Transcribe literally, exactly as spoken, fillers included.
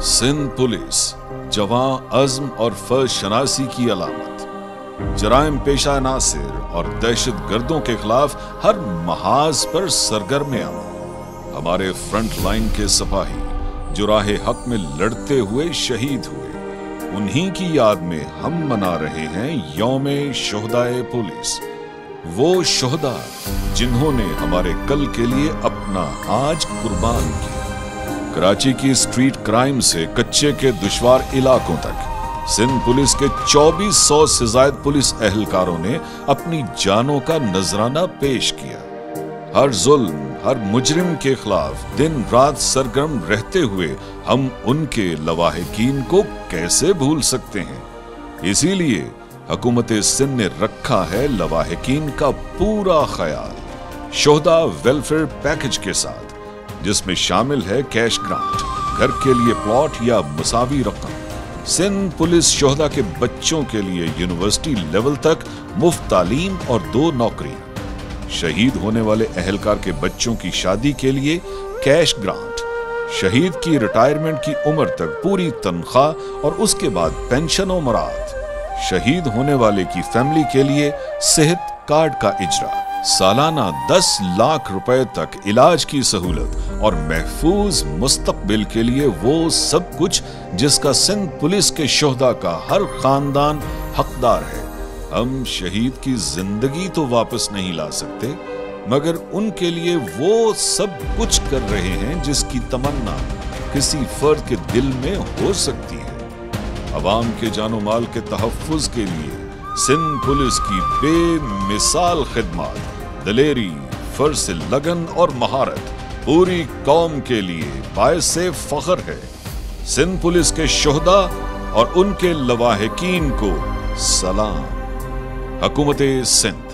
Sindh police जवां अज़्म और फर्ज शनासी की अलामत, जराइम पेशा नासिर और दहशत गर्दों के खिलाफ हर महाज पर सरगर्म अमल। हमारे फ्रंट लाइन के सिपाही जो राह हक में लड़ते हुए शहीद हुए, उन्हीं की याद में हम मना रहे हैं यौम शुहदाए पुलिस। वो शुहदा जिन्होंने हमारे कल के लिए अपना आज कुर्बान किया। कराची की स्ट्रीट क्राइम से कच्चे के दुश्वार इलाकों तक सिंध पुलिस के चौबीस सौ से ज्यादा पुलिस एहलकारों ने अपनी जानों का नजराना पेश किया। हर जुल्म, हर मुजरिम के खिलाफ दिन रात सरगर्म रहते हुए हम उनके लवाहिकीन को कैसे भूल सकते हैं। इसीलिए हुकूमत सिंध ने रखा है लवाहिकीन का पूरा ख्याल शुहदा वेलफेयर पैकेज के साथ, जिसमें शामिल है कैश ग्रांट, घर के लिए प्लॉट या मुसावी रकम, सिंध पुलिस शुहदा के बच्चों के लिए यूनिवर्सिटी लेवल तक मुफ्त तालीम और दो नौकरियां, शहीद होने वाले एहलकार के बच्चों की शादी के लिए कैश ग्रांट, शहीद की रिटायरमेंट की उम्र तक पूरी तनख्वाह और उसके बाद पेंशन और मराद, शहीद होने वाले की फैमिली के लिए सेहत कार्ड का इजरा, सालाना दस लाख रुपए तक इलाज की सहूलत और महफूज मुस्तकबिल के लिए वो सब कुछ जिसका सिंध पुलिस के शुहदा का हर खानदान हकदार है। हम शहीद की जिंदगी तो वापस नहीं ला सकते, मगर उनके लिए वो सब कुछ कर रहे हैं जिसकी तमन्ना किसी फर्द के दिल में हो सकती है। अवाम के जानो माल के तहफ्फुज के लिए सिंध पुलिस की बेमिसाल खिदमत, दलेरी, फर्ज से लगन और महारत पूरी कौम के लिए बायसे फख्र है। सिंध पुलिस के शुहदा और उनके लवाहिकीन को सलाम। हुकूमत सिंध।